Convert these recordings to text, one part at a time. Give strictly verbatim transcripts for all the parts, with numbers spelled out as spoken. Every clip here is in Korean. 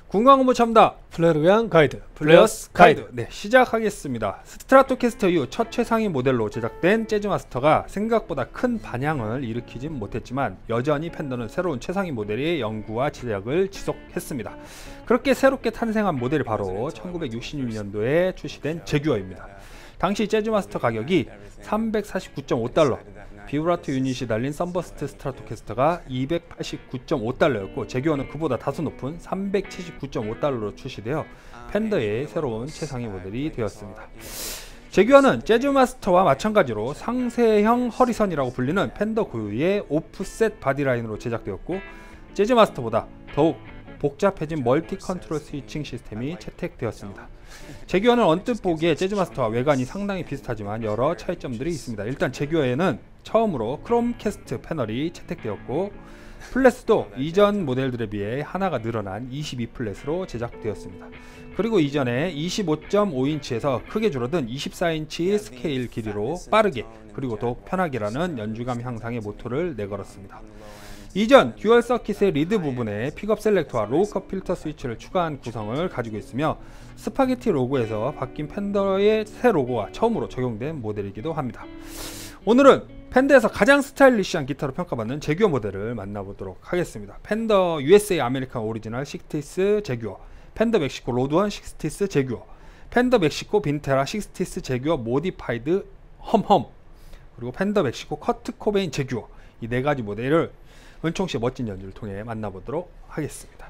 궁금한 거 참다 플레이어를 위한 가이드 플레이어스 가이드. 네, 시작하겠습니다. 스트라토캐스터 이후 첫 최상위 모델로 제작된 재즈마스터가 생각보다 큰 반향을 일으키진 못했지만 여전히 팬더는 새로운 최상위 모델의 연구와 제작을 지속했습니다. 그렇게 새롭게 탄생한 모델이 바로 천구백육십육 년도에 출시된 제규어입니다. 당시 재즈마스터 가격이 삼백사십구 점 오 달러, 비브라토 유닛이 달린 썬버스트 스트라토캐스터가 이백팔십구 점 오 달러였고 제규어는 그보다 다소 높은 삼백칠십구 점 오 달러로 출시되어 팬더의 새로운 최상위 모델이 되었습니다. 제규어는 재즈마스터와 마찬가지로 상세형 허리선이라고 불리는 팬더 고유의 오프셋 바디라인으로 제작되었고 재즈마스터보다 더욱 복잡해진 멀티 컨트롤 스위칭 시스템이 채택되었습니다. 제규어는 언뜻 보기에 재즈마스터와 외관이 상당히 비슷하지만 여러 차이점들이 있습니다. 일단 제규어에는 처음으로 크롬캐스트 패널이 채택되었고 플랫도 이전 모델들에 비해 하나가 늘어난 이십이 플랫으로 제작되었습니다. 그리고 이전에 이십오 점 오 인치에서 크게 줄어든 이십사 인치 스케일 길이로 빠르게 그리고 더욱 편하게라는 연주감 향상의 모토를 내걸었습니다. 이전 듀얼 서킷의 리드 부분에 픽업 셀렉터와 로우컵 필터 스위치를 추가한 구성을 가지고 있으며 스파게티 로고에서 바뀐 팬더의 새 로고가 처음으로 적용된 모델이기도 합니다. 오늘은 팬더에서 가장 스타일리시한 기타로 평가받는 제규어 모델을 만나보도록 하겠습니다. 팬더 유에스에이 아메리칸 오리지널 식스티스 제규어, 팬더 멕시코 로드원 식스티스 제규어, 팬더 멕시코 빈테라 식스티스 제규어 모디파이드 험험, 그리고 팬더 멕시코 커트 코베인 제규어, 이 네 가지 모델을 은총씨의 멋진 연주를 통해 만나보도록 하겠습니다.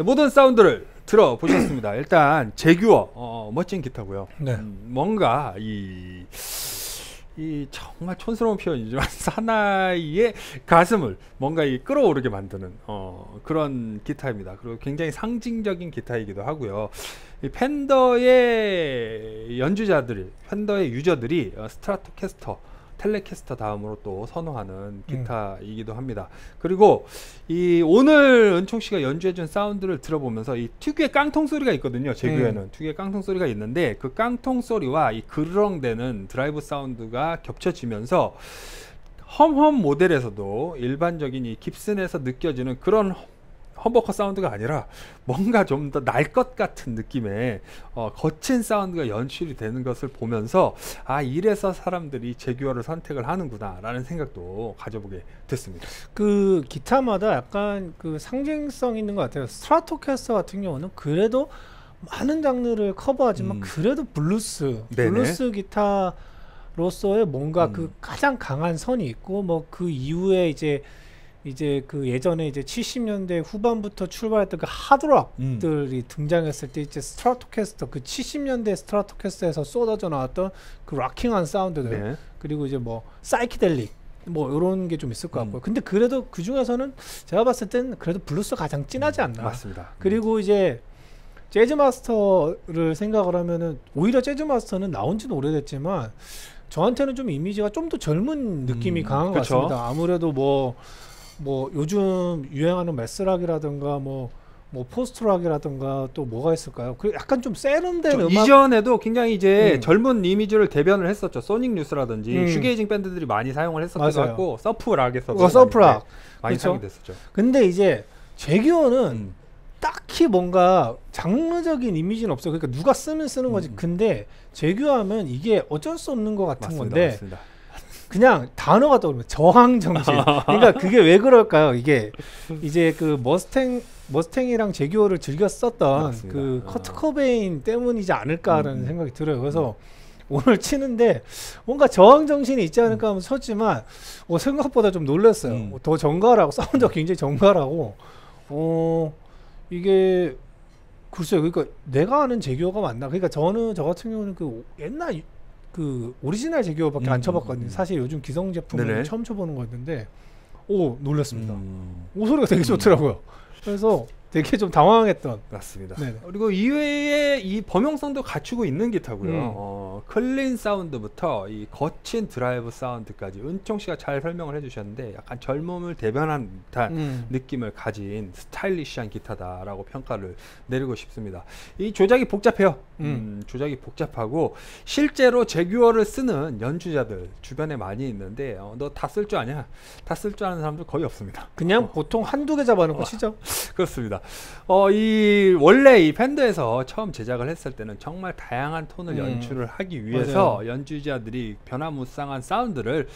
모든 사운드를 들어보셨습니다. 일단 제규어 어, 멋진 기타고요. 네. 음, 뭔가 이, 이 정말 촌스러운 표현이지만 사나이의 가슴을 뭔가 이 끌어오르게 만드는 어, 그런 기타입니다. 그리고 굉장히 상징적인 기타이기도 하고요. 이 펜더의 연주자들이, 펜더의 유저들이 어, 스트라토캐스터, 텔레캐스터 다음으로 또 선호하는 기타이기도 합니다. 그리고 이 오늘 은총 씨가 연주해준 사운드를 들어보면서 이 특유의 깡통 소리가 있거든요. 제규에는 음. 특유의 깡통 소리가 있는데 그 깡통 소리와 이 그르렁대는 드라이브 사운드가 겹쳐지면서 험험 모델에서도 일반적인 이 깁슨에서 느껴지는 그런 험버커 사운드가 아니라 뭔가 좀 더 날 것 같은 느낌의 어, 거친 사운드가 연출이 되는 것을 보면서 아, 이래서 사람들이 제규어를 선택을 하는구나 라는 생각도 가져보게 됐습니다. 그 기타마다 약간 그 상징성 있는 것 같아요. 스트라토캐스터 같은 경우는 그래도 많은 장르를 커버하지만 음. 그래도 블루스 네네. 블루스 기타로서의 뭔가 음. 그 가장 강한 선이 있고 뭐 그 이후에 이제 이제 그 예전에 이제 칠십 년대 후반부터 출발했던 그 하드락들이 음. 등장했을 때 이제 스트라토캐스터, 그 칠십 년대 스트라토캐스터에서 쏟아져 나왔던 그 락킹한 사운드들 네. 그리고 이제 뭐 사이키델릭 뭐 이런 게 좀 있을 것 같고요. 음. 근데 그래도 그 중에서는 제가 봤을 땐 그래도 블루스가 가장 진하지 않나. 음, 맞습니다. 그리고 음. 이제 재즈 마스터를 생각을 하면은 오히려 재즈 마스터는 나온 지는 오래됐지만 저한테는 좀 이미지가 좀 더 젊은 느낌이 음, 강한 그쵸? 것 같습니다. 아무래도 뭐 뭐 요즘 유행하는 매스락이라든가 뭐 뭐 포스트락이라든가 또 뭐가 있을까요? 그 약간 좀 세련된 음악. 이전에도 굉장히 이제 음. 젊은 이미지를 대변을 했었죠. 소닉 뉴스라든지 음. 슈게이징 밴드들이 많이 사용을 했었기도 하고 서프락에서도 어, 서프락 많이 사용이 됐었죠. 근데 이제 제규어는 음. 딱히 뭔가 장르적인 이미지는 없어요. 그러니까 누가 쓰면 쓰는 거지. 음. 근데 제규어하면 이게 어쩔 수 없는 것 같은 맞습니다, 건데 맞습니다. 그냥 단어가 떠오르면 저항 정신. 그러니까 그게 왜 그럴까요? 이게 이제 그 머스탱 머스탱이랑 제규어를 즐겨 썼던 맞습니다. 그 어. 커트 코베인 때문이지 않을까라는 음. 생각이 들어요. 그래서 음. 오늘 치는데 뭔가 저항 정신이 있지 않을까 하면서 쳤지만 어, 생각보다 좀 놀랐어요. 음. 더 정갈하고 사운드가 굉장히 정갈하고 어 이게 글쎄요. 그러니까 내가 아는 제규어가 맞나? 그러니까 저는 저 같은 경우는 그 옛날 그 오리지널 제규어밖에 음, 안 쳐봤거든요. 음, 사실 요즘 기성 제품은 처음 쳐보는 거였는데 오 놀랐습니다. 음. 오 소리가 되게 좋더라고요. 그래서 되게 좀 당황했던. 맞습니다. 네네. 그리고 이외에 이 범용성도 갖추고 있는 기타고요. 음. 어, 클린 사운드부터 이 거친 드라이브 사운드까지 은총 씨가 잘 설명을 해주셨는데 약간 젊음을 대변한 듯한 음. 느낌을 가진 스타일리시한 기타다라고 평가를 내리고 싶습니다. 이 조작이 복잡해요. 음. 음, 조작이 복잡하고 실제로 제규어를 쓰는 연주자들 주변에 많이 있는데 어, 너 다 쓸 줄 아냐? 다 쓸 줄 아는 사람들 거의 없습니다. 그냥 어. 보통 한두 개 잡아놓고 어. 치죠. 그렇습니다. 어, 이 원래 이 팬더에서 처음 제작을 했을 때는 정말 다양한 톤을 음. 연출을 하기 위해서 맞아요. 연주자들이 변화무쌍한 사운드를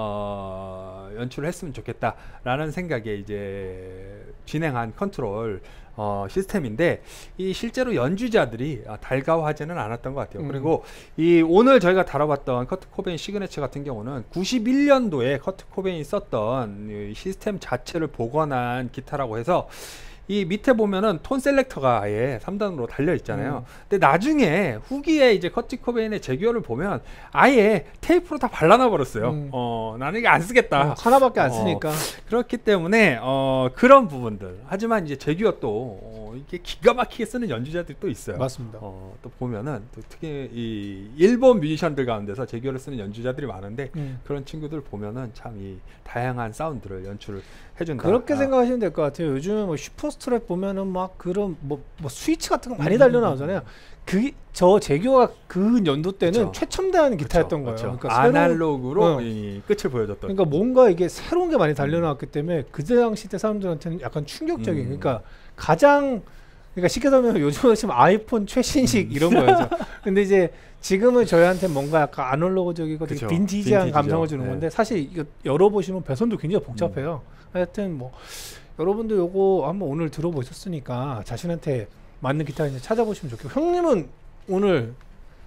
어, 연출을 했으면 좋겠다라는 생각에 이제 진행한 컨트롤 어, 시스템인데 이 실제로 연주자들이 아, 달가워하지는 않았던 것 같아요. 음. 그리고 이 오늘 저희가 다뤄봤던 커트 코베인 시그네처 같은 경우는 구십일 년도에 커트 코베인이 썼던 이 시스템 자체를 복원한 기타라고 해서 이 밑에 보면은 톤 셀렉터가 아예 삼 단으로 달려 있잖아요. 음. 근데 나중에 후기에 이제 커트 코베인의 제규어를 보면 아예 테이프로 다 발라놔 버렸어요. 음. 어, 나는 이게 안 쓰겠다. 어, 하나밖에 안 어, 쓰니까. 그렇기 때문에 어, 그런 부분들. 하지만 이제 제규어 또 어, 이게 기가 막히게 쓰는 연주자들이 또 있어요. 맞습니다. 어, 또 보면은 또 특히 이 일본 뮤지션들 가운데서 제규어를 쓰는 연주자들이 많은데 음. 그런 친구들 보면은 참 이 다양한 사운드를 연출을 해준다. 그렇게 아. 생각하시면 될 것 같아요. 요즘에 뭐 슈퍼스트랩 보면은 막 그런 뭐, 뭐 스위치 같은 거 많이 음. 달려 나오잖아요. 그 저 제규어가 그 연도 때는 그쵸. 최첨단 기타였던 그쵸. 거예요. 그러니까 아날로그로 어. 이 끝을 보여줬던. 그러니까 뭔가 이게 새로운 게 많이 달려 나왔기 때문에 그 당시 때 사람들한테는 약간 충격적인. 음. 그러니까 가장 그러니까 쉽게 설명하면 요즘은 지금 아이폰 최신식 음. 이런 거였죠. 근데 이제 지금은 저희한테 뭔가 약간 아날로그적이고 되게 그쵸. 빈티지한 빈티지죠. 감성을 주는 네. 건데 사실 이거 열어보시면 배선도 굉장히 복잡해요. 음. 하여튼 뭐 여러분들 요거 한번 오늘 들어보셨으니까 자신한테 맞는 기타 이제 찾아보시면 좋겠고 형님은 오늘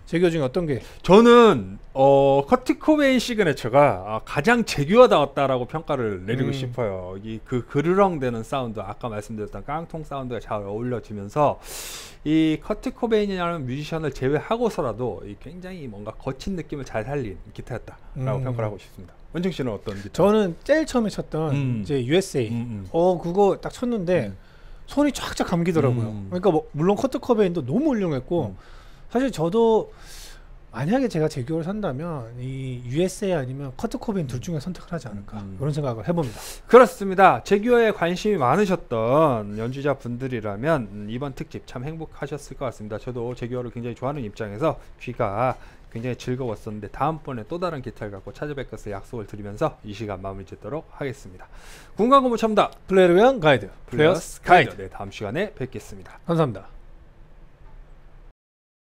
제규어 중에 어떤 게? 저는 어, 커트 코베인 시그네처가 아, 가장 제규어다웠다라고 평가를 내리고 음. 싶어요. 이 그 그르렁대는 사운드, 아까 말씀드렸던 깡통 사운드가 잘 어울려지면서 이 커트 코베인이라는 뮤지션을 제외하고서라도 이 굉장히 뭔가 거친 느낌을 잘 살린 기타였다라고 음. 평가를 하고 싶습니다. 원정 씨는 어떤 기타? 저는 제일 처음에 쳤던 음. 이제 유에스에이. 음, 음. 어 그거 딱 쳤는데 음. 손이 쫙쫙 감기더라고요. 음. 그러니까 뭐 물론 커트 커베인도 너무 훌륭했고 음. 사실 저도 만약에 제가 제규어를 산다면 이 유에스에이 아니면 커트 코베인 둘 중에 선택을 하지 않을까 음. 그런 생각을 해봅니다. 그렇습니다. 제규어에 관심이 많으셨던 연주자 분들이라면 음, 이번 특집 참 행복하셨을 것 같습니다. 저도 제규어를 굉장히 좋아하는 입장에서 귀가 굉장히 즐거웠었는데 다음번에 또 다른 기타를 갖고 찾아뵐 것을 약속을 드리면서 이 시간 마무리 짓도록 하겠습니다. 군광고무 첨다 플레이를 위한 가이드 플레이어스 가이드. 네, 다음 시간에 뵙겠습니다. 감사합니다.